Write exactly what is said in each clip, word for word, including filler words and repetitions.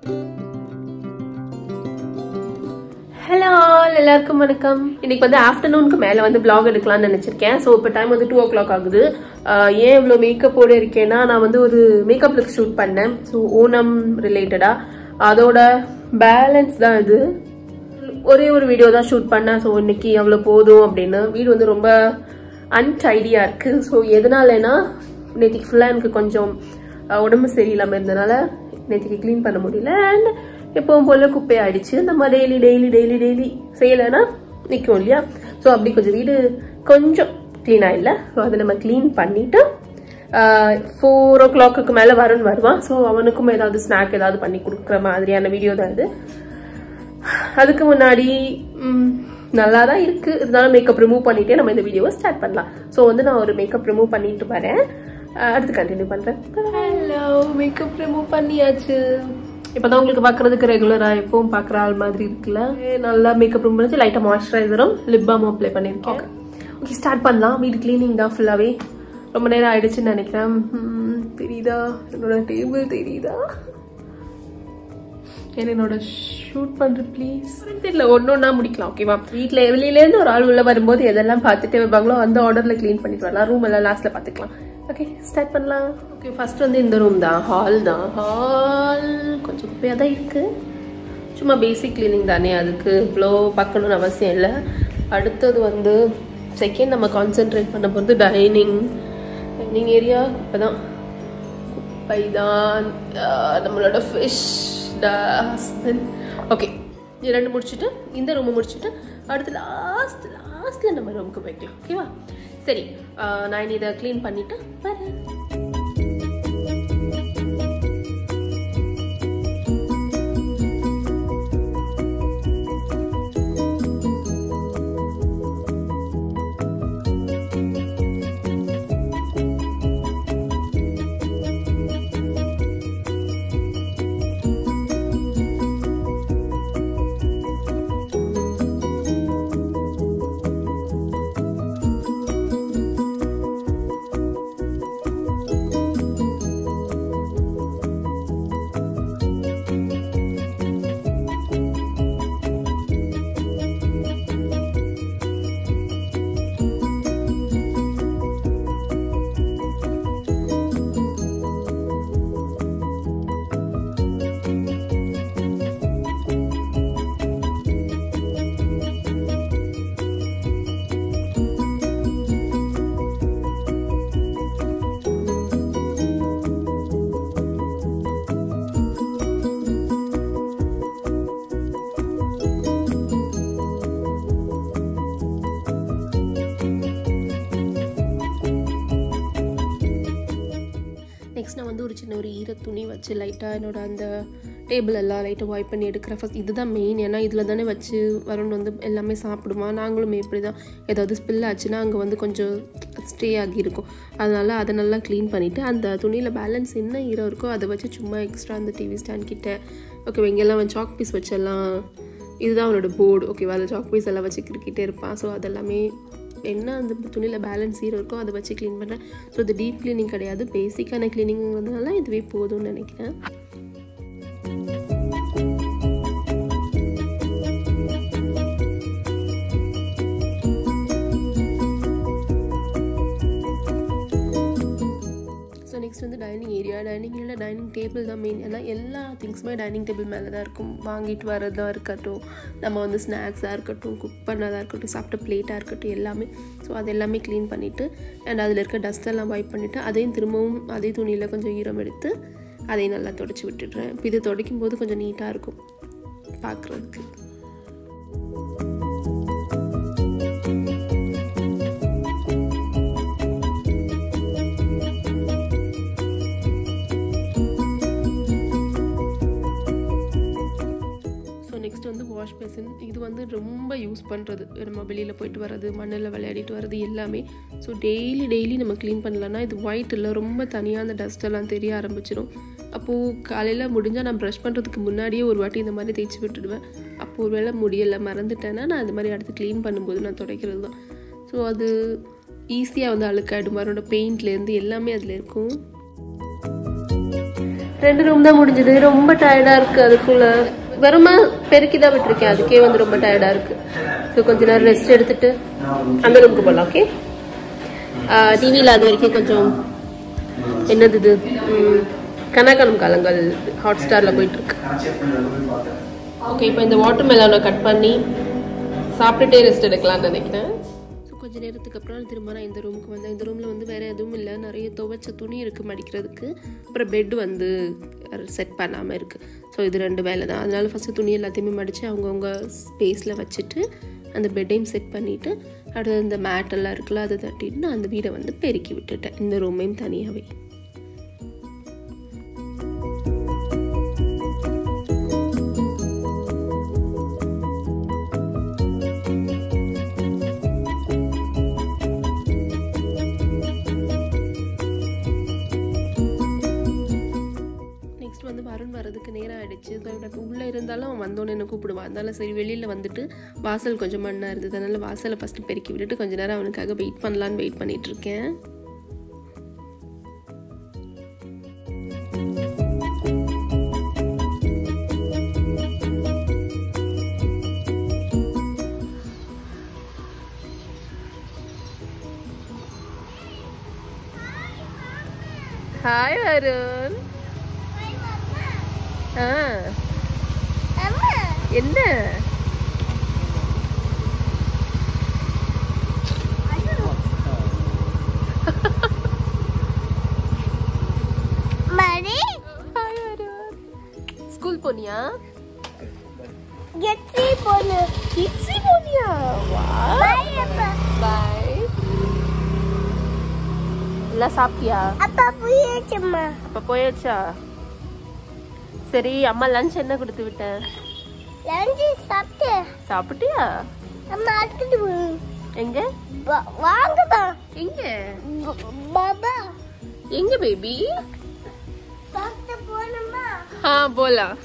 Hello, எல்லாருக்கும் வணக்கம். இன்னைக்கு வந்து ஆஃப்டர்நூனுக்கு மேல வந்து vlog எடுக்கலாம்னு நினைச்சிருக்கேன். சோ இப்போ டைம் வந்து two o'clock ஆகுது. ஏன் இவ்ளோ மேக்கப் போட இருக்கேன்னா நான் வந்து ஒரு மேக்கப் லுக் ஷூட் பண்ணேன். சோ ஓணம் ரிலேட்டடா அதோட பேலன்ஸ் தான் இது. ஒரே ஒரு வீடியோ தான் ஷூட் பண்ணேன். சோ இன்னைக்கு அவ்வளவு போதும் அப்படின்னு. வீடு வந்து ரொம்ப அன்டைடியா இருக்கு. சோ எதனாலனா நேத்திக்கு ஃபுல்லா எனக்கு கொஞ்சம் உடம்பு சரியில்லாம இருந்தனால நேத்திக்கு க்ளீன் பண்ண முடியல. அண்ட் எப்பவும் போல குப்பை ஆயிடுச்சு. நம்ம டெய்லி டெய்லி டெய்லி டெய்லி செய்யலைன்னா நிற்கும் இல்லையா. ஸோ அப்படி கொஞ்சம் வீடு கொஞ்சம் க்ளீன் ஆயிடல. ஸோ அதை நம்ம க்ளீன் பண்ணிட்டு ஃபோர் ஓ கிளாக்கு மேலே வருண் வருவான். ஸோ அவனுக்கும் ஏதாவது ஸ்நாக் ஏதாவது பண்ணி கொடுக்குற மாதிரியான வீடியோ தான் இது. அதுக்கு முன்னாடி நல்லா தான் இருக்கு. இருந்தாலும் மேக்கப் ரிமூவ் பண்ணிட்டே நம்ம இந்த வீடியோவை ஸ்டார்ட் பண்ணலாம். ஸோ வந்து நான் ஒரு மேக்கப் ரிமூவ் பண்ணிட்டு வரேன். அடுத்து கண்டினியூ பண்றேன். ஹலோ, மேக்கப் ரிமூவ் பண்ணியாச்சு. இப்பதான் உங்களுக்கு பாக்குறதுக்கு ரெகுலரா எப்பவும் பாக்குற ஆள் மாதிரி இருக்குல்ல. நல்லா மேக்கப் ரூம் பண்ணிச்சு. லைட்டா மாய்ஸ்சரைசரும் லிப் பாமும் அப்ளை பண்ணிருக்கேன். ஓகே, ஸ்டார்ட் பண்ணலாம். வீடு கிளீனிங் தான் ஃபுல்லாவே. ரொம்ப நேரம் ஆயிடுச்சுன்னு நினைக்கிறேன். தெரியுதா என்னோட டேபிள்? தெரியுதா என்னோட ஷூட் பண்ற ப்ளீஸ்? தெரியல, ஒன்னொன்னா முடிக்கலாம். ஓகேவா? வீட்டுல வெளியில இருந்து ஒரு ஆள் உள்ள வரும்போது எதெல்லாம் பார்த்துட்டே வைப்பாங்களோ அந்த ஆர்டர்ல கிளீன் பண்ணிட்டு வரலாம். ரூம் எல்லாம் லாஸ்ட்ல பாத்துக்கலாம். ஓகே, ஸ்டார்ட் பண்ணலாம். ஓகே, ஃபர்ஸ்ட் வந்து இந்த ரூம் தான், ஹால் தான். ஹால் கொஞ்சம் குப்பையாக தான் இருக்கு. சும்மா பேசிக் கிளீனிங் தானே, அதுக்கு இவ்வளோ பார்க்கணும்னு அவசியம் இல்லை. அடுத்தது வந்து செகண்ட் நம்ம கான்சென்ட்ரேட் பண்ண போகிறது டைனிங் டைனிங் ஏரியா. இப்போ தான் குப்பை தான் நம்மளோட ஃபிஷ் டஸ்ட்பின். ஓகே, இது ரெண்டு முடிச்சுட்டு இந்த ரூமை முடிச்சுட்டு அடுத்து லாஸ்ட் லாஸ்ட்டில் நம்ம ரூமுக்கு போய்க்கலாம். ஓகேவா? சரி, நான் இதை க்ளீன் பண்ணிட்டு வரேன். நெக்ஸ்ட் நான் வந்து ஒரு சின்ன ஒரு ஈர துணி வச்சு லைட்டாக என்னோட அந்த டேபிள் எல்லாம் லைட்டாக வாய்ப் பண்ணி எடுக்கிறேன். ஃபஸ்ட் இதுதான் மெயின். ஏன்னா இதில் தானே வச்சு வருண் வந்து எல்லாமே சாப்பிடுமா. நாங்களுமே இப்படி தான், ஏதாவது ஸ்பில் ஆச்சுன்னா அங்கே வந்து கொஞ்சம் ஸ்டே ஆகியிருக்கும். அதனால் அதை நல்லா க்ளீன் பண்ணிவிட்டு அந்த துணியில் பேலன்ஸ் என்ன ஈரம் இருக்கோ அதை வச்சு சும்மா எக்ஸ்ட்ரா அந்த டிவி ஸ்டாண்ட் கிட்ட ஓகே இங்கெல்லாம் வந்து சாக் பீஸ் வச்செல்லாம், இதுதான் அவனோட போர்டு. ஓகே, அதில் சாக் பீஸ் எல்லாம் வச்சு கிரிக்கிட்டே இருப்பான். ஸோ அதெல்லாமே என்ன அந்த துணியில் பேலன்ஸ் ஈரம் இருக்கோ அதை வச்சு க்ளீன் பண்ணுறேன். ஸோ இது டீப் க்ளீனிங் கிடையாது, பேசிக்கான க்ளீனிங்கிறதுனால இதுவே போதும்னு நினைக்கிறேன். ஸோ நெக்ஸ்ட் வந்து dining area. Dining area dining table தான் மெயின். ஏன்னா எல்லா திங்ஸுமே டைனிங் டேபிள் மேலே தான் இருக்கும். வாங்கிட்டு வரதாக இருக்கட்டும், நம்ம வந்து ஸ்நாக்ஸாக இருக்கட்டும், குக் பண்ணதாக இருக்கட்டும், சாப்பிட்ட பிளேட்டாக இருக்கட்டும், எல்லாமே. ஸோ அது எல்லாமே க்ளீன் பண்ணிவிட்டு அண்ட் அதில் இருக்க டஸ்ட்டெல்லாம் வைப் பண்ணிவிட்டு அதையும் திரும்பவும் அதே துணியில் கொஞ்சம் ஈரம் எடுத்து அதையும் நல்லா துடைச்சி விட்டுடுறேன். இப்போ இது துடைக்கும் போது கொஞ்சம் நீட்டாக இருக்கும் பார்க்குறதுக்கு. நெக்ஸ்ட் வந்து வாஷ் பேசின். இது வந்து ரொம்ப யூஸ் பண்ணுறது, நம்ம வெளியில் போயிட்டு வர்றது, மண்ணில் விளையாடிட்டு வர்றது எல்லாமே. ஸோ டெய்லி டெய்லி நம்ம க்ளீன் பண்ணலன்னா இது ஒயிட் இல்லை, ரொம்ப தனியாக அந்த டஸ்ட்டெல்லாம் தெரிய ஆரம்பிச்சிடும். அப்போது காலையில் முடிஞ்சால் நான் ப்ரஷ் பண்ணுறதுக்கு முன்னாடியே ஒரு வாட்டி இந்த மாதிரி தேய்ச்சி விட்டுடுவேன். அப்போது ஒரு வேளை முடியலை மறந்துட்டேன்னா நான் இந்த மாதிரி அடுத்து க்ளீன் பண்ணும்போது நான் துடைக்கிறது தான். ஸோ அது ஈஸியாக வந்து அழுக்காயிடும். மரோட பெயிண்ட்லேருந்து எல்லாமே அதில் இருக்கும். ரெண்டு ரூம் தான் முடிஞ்சது. ரொம்ப டயர்டா இருக்கு. அதுக்குள்ள வெறுமா பெருக்கி தான் விட்டுருக்கேன். அதுக்கே வந்து ரொம்ப டயர்டா இருக்கு. ஸோ கொஞ்ச நேரம் ரெஸ்ட் எடுத்துட்டு அந்த ரூமுக்கு போகலாம். ஓகே, டிவியில் அது வரைக்கும் கொஞ்சம் என்னது இது கனகனம் காலங்கள் ஹாட் ஸ்டாரில் போயிட்டு இருக்கு. ஓகே, இப்போ இந்த வாட்டர் மெலனை கட் பண்ணி சாப்பிட்டுட்டே ரெஸ்ட் எடுக்கலாம்னு நினைக்கிறேன். ஸோ கொஞ்சம் நேரத்துக்கு அப்புறம் திரும்ப நான் இந்த ரூமுக்கு வந்தேன். இந்த ரூமில் வந்து வேறு எதுவும் இல்லை. நிறைய துவைச்ச துணி இருக்குது மடிக்கிறதுக்கு. அப்புறம் பெட் வந்து செட் பண்ணாமல் இருக்குது. ஸோ இது ரெண்டு வேலை தான். அதனால ஃபஸ்ட்டு துணி எல்லாத்தையுமே மடித்து அவங்கவுங்க ஸ்பேஸில் வச்சுட்டு அந்த பெட்டையும் செட் பண்ணிவிட்டு அடுத்து இந்த மேட்டெல்லாம் இருக்குல்ல அதை தட்டிட்டு நான் அந்த வீடை வந்து பெருக்கி விட்டுட்டேன். இந்த ரூமையும் தனியாகவே. வந்து வருண் வரதுக்கு நேரம் ஆயிடுச்சு. உள்ளே இருந்தாலும் அவன் வந்தோன்னு என்ன கூப்பிடுவான். அதனால சரி வெளியில் வந்துட்டு வாசல் கொஞ்சம் மண்ணாக இருந்தது. அதனால வாசலை ஃபஸ்ட்டு பெருக்கி விட்டுட்டு கொஞ்ச நேரம் அவனுக்காக வெயிட் பண்ணலான்னு வெயிட் பண்ணிட்டு இருக்கேன். ஹாய் வருண். ஆ என்ன ஸ்கூல் போனியா? கெட்ஸி போனு. கிட்ஸி போனியா? பை அப்பா. பை. எல்லாம் சாப்பிட்டியா? அப்பா போயாச்சுமா. அப்பா போயாச்சா? சரி, அம்மா லஞ்ச் என்ன கொடுத்து விட்டேன்? லஞ்ச் சாப்பிட்டு. சாப்பிட்டியா? அம்மா அடுத்து எங்க? வாங்கப்பா. எங்க? பாபா. எங்க பேபி? சாப்பிட்டு போணுமா? ஆ போலாம்.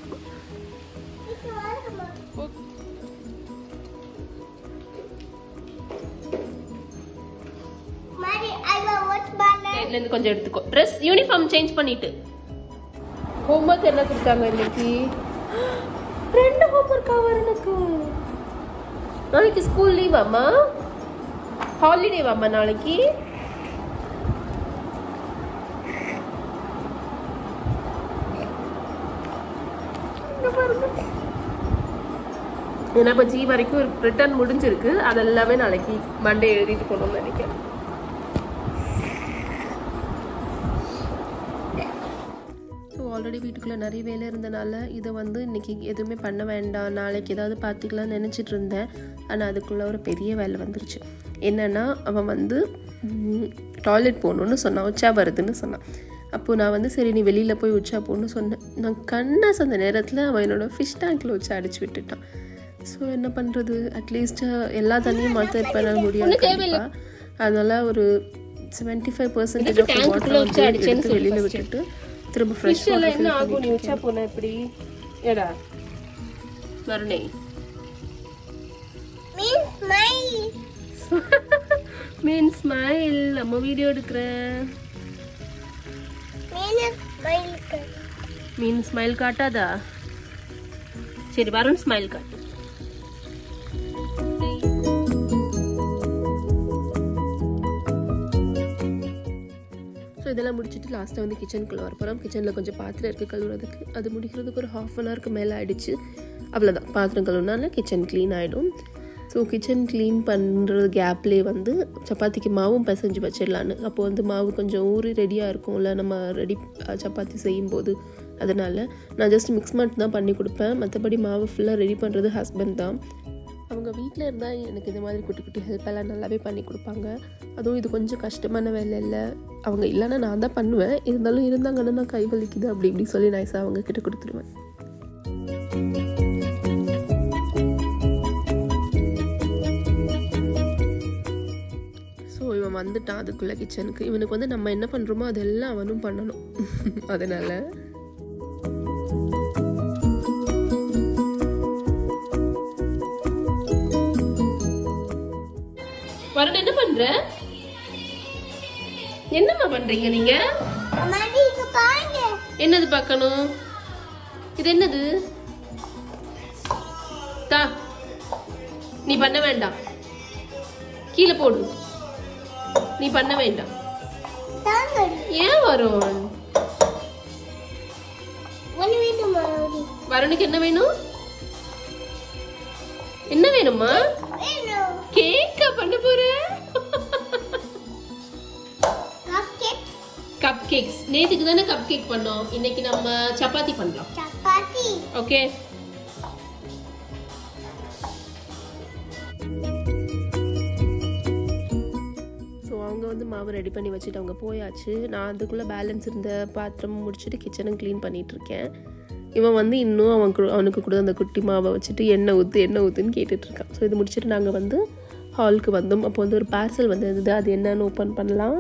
மாரி ஐ வில் வாட்ச் பாலா. இதுல இருந்து கொஞ்சம் எடுத்துக்கோ. Dress யூனிஃபார்ம் சேஞ்ச் பண்ணிட்டு. ஹோம்வொர்க் என்ன கொடுத்தாங்க இன்னைக்கு? ரெண்டு ஹோம்வொர்க் அவருக்கு. நாளைக்கு ஸ்கூல் லீவ் அம்மா? ஹாலிடே வாம்மா நாளைக்கு? ஏன்னா இப்போ ஜி வரைக்கும் ஒரு ரிட்டர்ன் முடிஞ்சிருக்கு. அதெல்லாமே நாளைக்கு மண்டே எழுதிட்டு போகணும்னு நினைக்கிறேன். ஸோ ஆல்ரெடி வீட்டுக்குள்ளே நிறைய வேலை இருந்தனால இதை வந்து இன்றைக்கி எதுவுமே பண்ண வேண்டாம், நாளைக்கு ஏதாவது பார்த்துக்கலாம்னு நினச்சிட்டு இருந்தேன். ஆனால் அதுக்குள்ளே ஒரு பெரிய வேலை வந்துருச்சு. என்னென்னா அவன் வந்து டாய்லெட் போகணுன்னு சொன்னான், உச்சா வருதுன்னு சொன்னான். அப்போது நான் வந்து சரி நீ வெளியில் போய் உச்சா போகணுன்னு சொன்னேன். நான் கண்ணாஸ் அந்த நேரத்தில் அவன் என்னோடய ஃபிஷ் டேங்கில் வச்சு அடிச்சு விட்டுட்டான். ஸோ என்ன பண்ணுறது, அட்லீஸ்ட் எல்லா தண்ணியும் மாற்ற இப்போ நான் முடியாது கண்டிப்பாக. அதனால் ஒரு seventy five percentage of water வந்து எடுத்து வெளியில் விட்டுட்டு திரும்ப ஃப்ரெஷ் வாட்டர் ஃபில் பண்ணி உச்சா போனேன். எப்படி ஏடா மறுநே மீன் ஸ்மைல். மீன் ஸ்மைல். நம்ம வீடியோ எடுக்கிறேன். மீன் ஸ்மைல். மீன் ஸ்மைல் காட்டாதா? சரி வருண் ஸ்மைல் காட்டு. ஸோ இதெல்லாம் முடிச்சுட்டு லாஸ்ட்டாக வந்து கிச்சனுக்குள்ளே வர போகிறோம். கிச்சனில் கொஞ்சம் பாத்திரம் இருக்குது கழுவுறதுக்கு. அது முடிக்கிறதுக்கு ஒரு ஹாஃப் அன் ஹவருக்கு மேலே ஆகிடுச்சு. அவ்வளோதான், பாத்திரம் கழுவுனால கிச்சன் க்ளீன் ஆகிடும். ஸோ கிச்சன் க்ளீன் பண்ணுற கேப்லேயே வந்து சப்பாத்திக்கு மாவும் பிசைஞ்சு வச்சிடலான்னு. அப்போது வந்து மாவு கொஞ்சம் ஊறி ரெடியாக இருக்கும்ல நம்ம ரெடி சப்பாத்தி செய்யும்போது. அதனால் நான் ஜஸ்ட் மிக்ஸ் மட்டும் தான் பண்ணி கொடுப்பேன். மற்றபடி மாவு ஃபுல்லாக ரெடி பண்ணுறது ஹஸ்பண்ட் தான். அவங்க வீட்டில் இருந்தால் எனக்கு இந்த மாதிரி குட்டி குட்டி ஹெல்ப்பெல்லாம் நல்லாவே பண்ணி கொடுப்பாங்க. அதுவும் இது கொஞ்சம் கஷ்டமான வேலை இல்லை. அவங்க இல்லைன்னா நான் தான் பண்ணுவேன். இருந்தாலும் இருந்தாங்கன்னா நான் கை வலிக்குது அப்படி இப்படி சொல்லி நைஸாக அவங்க கிட்ட கொடுத்துருவேன். ஸோ இவன் வந்துட்டான் அதுக்குள்ளே கிச்சனுக்கு. இவனுக்கு வந்து நம்ம என்ன பண்ணுறோமோ அதெல்லாம் அவனும் பண்ணணும். அதனால் வருண் என்ன பண்ற? என்னம்மா பண்றீங்க நீங்க? என்னது பார்க்கணும்? இது என்னது? தா, நீ பண்ண வேண்டாம், கீழே போடு. நீ பண்ண வேண்டாம். ஏன் வரும்? வருணுக்கு என்ன வேணும்? என்ன வேணுமா? கேக்க பண்ண போற? Cupcakes. நேத்துக்கு தானே கப் கேக் பண்ணோம், இன்னைக்கு நம்ம சப்பாத்தி பண்ணலாம். சப்பாத்தி. ஓகே. ஸோ அவங்க வந்து மாவு ரெடி பண்ணி வச்சுட்டு அவங்க போயாச்சு. நான் அதுக்குள்ளே பேலன்ஸ் இருந்த பாத்திரம் முடிச்சுட்டு கிச்சனும் க்ளீன் பண்ணிகிட்ருக்கேன். இவன் வந்து இன்னும் அவன் அவனுக்கு கூட அந்த குட்டி மாவை வச்சுட்டு எண்ணெய் ஊற்று எண்ணெய் ஊற்றுன்னு கேட்டுட்ருக்கான். ஸோ இது முடிச்சுட்டு நாங்கள் வந்து ஹாலுக்கு வந்தோம். அப்போ வந்து ஒரு பார்சல் வந்து இருந்தது, அது என்னன்னு ஓப்பன் பண்ணலாம்.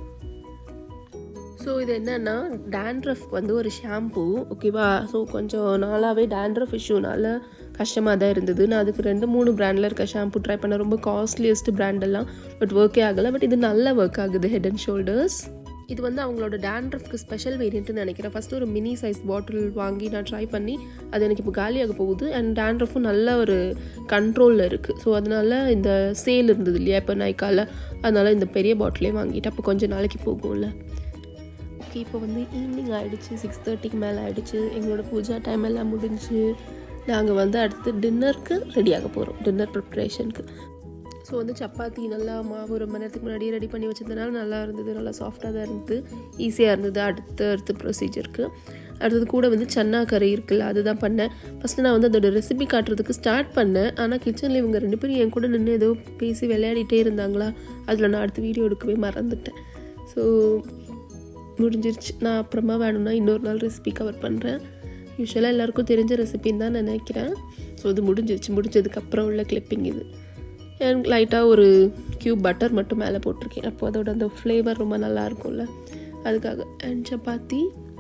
ஸோ இது என்னென்னா டேண்ட்ரஃப் வந்து ஒரு ஷாம்பூ. ஓகேவா? ஸோ கொஞ்சம் நாளாகவே டேண்ட்ரஃப் இஷ்யூனால கஷ்டமாக தான் இருந்தது. நான் அதுக்கு ரெண்டு மூணு பிராண்டில் இருக்க ஷாம்பூ ட்ரை பண்ணேன், ரொம்ப காஸ்ட்லியஸ்ட் பிராண்டெல்லாம். பட் ஒர்க்கே ஆகலை. பட் இது நல்லா ஒர்க் ஆகுது, ஹெட் அண்ட் ஷோல்டர்ஸ். இது வந்து அவங்களோட டேண்ட்ரஃப்க்கு ஸ்பெஷல் வேரியண்ட்னு நினைக்கிறேன். ஃபஸ்ட்டு ஒரு மினி சைஸ் பாட்டில் வாங்கி நான் ட்ரை பண்ணி அது எனக்கு இப்போ காலியாக போகுது. அண்ட் டேண்ட்ரஃபும் நல்ல ஒரு கண்ட்ரோலில் இருக்குது. ஸோ அதனால இந்த சேல் இருந்தது இல்லையா இப்போ நைக்காவில், அதனால் இந்த பெரிய பாட்டிலே வாங்கிட்டு அப்போ கொஞ்சம் நாளைக்கு போகும்ல. ஓகே, இப்போ வந்து ஈவினிங் ஆகிடுச்சு, சிக்ஸ் தேர்ட்டிக்கு மேலே ஆகிடுச்சு. எங்களோட பூஜா டைம் எல்லாம் முடிஞ்சு நாங்கள் வந்து அடுத்து டின்னருக்கு ரெடியாக போகிறோம், டின்னர் ப்ரிப்ரேஷனுக்கு. ஸோ வந்து சப்பாத்தி நல்லா மாவு ஒரு மணி நேரத்துக்கு முன்னாடியே ரெடி பண்ணி வச்சதுனால நல்லா இருந்தது, நல்லா சாஃப்டாக தான் இருந்தது, ஈஸியாக இருந்தது அடுத்த அடுத்த ப்ரொசீஜருக்கு. அடுத்தது கூட வந்து சன்னா கறி இருக்குல்ல, அதுதான் பண்ணேன். ஃபஸ்ட்டு நான் வந்து அதோட ரெசிபி காட்டுறதுக்கு ஸ்டார்ட் பண்ணேன். ஆனால் கிச்சனில் இவங்க ரெண்டு பேரும் என் கூட நின்று ஏதோ பேசி விளையாடிட்டே இருந்தாங்களா, அதில் நான் அடுத்த வீடியோ எடுக்கவே மறந்துட்டேன். ஸோ முடிஞ்சிருச்சு. நான் அப்புறமா வேணும்னா இன்னொரு நாள் ரெசிபி கவர் பண்ணுறேன். யூஸ்வலாக எல்லாருக்கும் தெரிஞ்ச ரெசிபின்னு தான் நினைக்கிறேன். ஸோ இது முடிஞ்சிருச்சு. முடிஞ்சதுக்கப்புறம் உள்ள கிளிப்பிங் இது. அண்ட் லைட்டாக ஒரு க்யூப் பட்டர் மட்டும் மேலே போட்டிருக்கேன், அப்போ அதோட அந்த ஃப்ளேவர் ரொம்ப நல்லா இருக்கும்ல, அதுக்காக. அண்ட் சப்பாத்தி.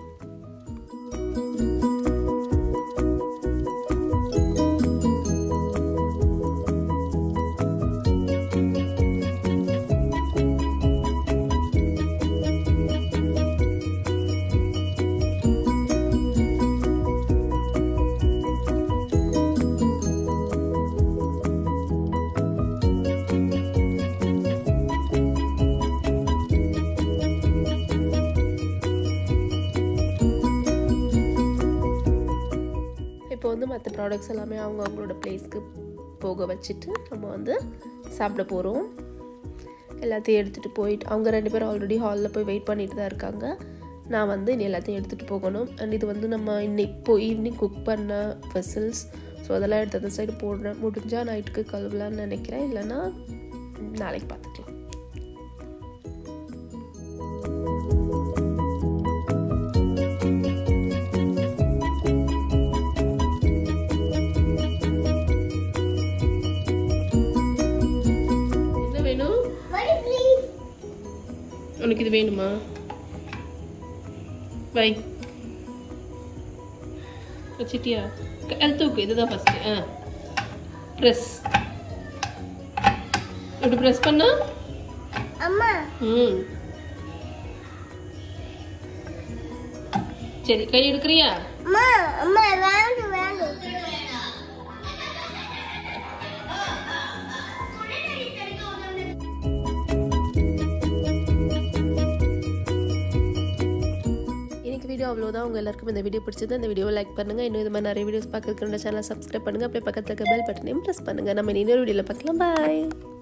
இப்போ வந்து மற்ற ப்ராடக்ட்ஸ் எல்லாமே அவங்க அவங்களோட பிளேஸ்க்கு போக வச்சுட்டு நம்ம வந்து சாப்பிட போகிறோம். எல்லாத்தையும் எடுத்துகிட்டு போயிட்டு அவங்க ரெண்டு பேரும் ஆல்ரெடி ஹாலில் போய் வெயிட் பண்ணிட்டு தான் இருக்காங்க. நான் வந்து இனி எல்லாத்தையும் எடுத்துகிட்டு போகணும். அண்ட் இது வந்து நம்ம இன்னைக்கு இப்போ ஈவினிங் குக் பண்ண வெசல்ஸ். ஸோ அதெல்லாம் எடுத்து அந்த சைடு போடுறேன். முடிஞ்சால் நைட்டுக்கு கழுவலான்னு நினைக்கிறேன், இல்லைன்னா நாளைக்கு பார்த்துக்கலாம். உனக்கு இது வேணுமா? வை வச்சிட்டியா? அது தூக்கு. இதுதான் ஃபர்ஸ்ட். ஆ ப்ரெஸ். இப்படி ப்ரெஸ் பண்ணா அம்மா. ம் சரி, கை எடுக்கிறியா? அம்மா அம்மா வேணும் வேணும். வீடியோ அவ்வளோதான். உங்கள் எல்லாருக்கும் இந்த வீடியோ பிடிச்சது. இந்த வீடியோவை லைக் பண்ணுங்கள். இன்னும் இது மாதிரி நிறைய வீடியோஸ் பார்க்கறதுக்கு சேனலை சப்ஸ்கிரைப் பண்ணுங்கள். அப்படியே பக்கத்தில் பெல் பட்டனையும் ப்ரெஸ் பண்ணுங்கள். நம்ம இன்னொரு வீடியோவில் பார்க்கலாம். பாய்.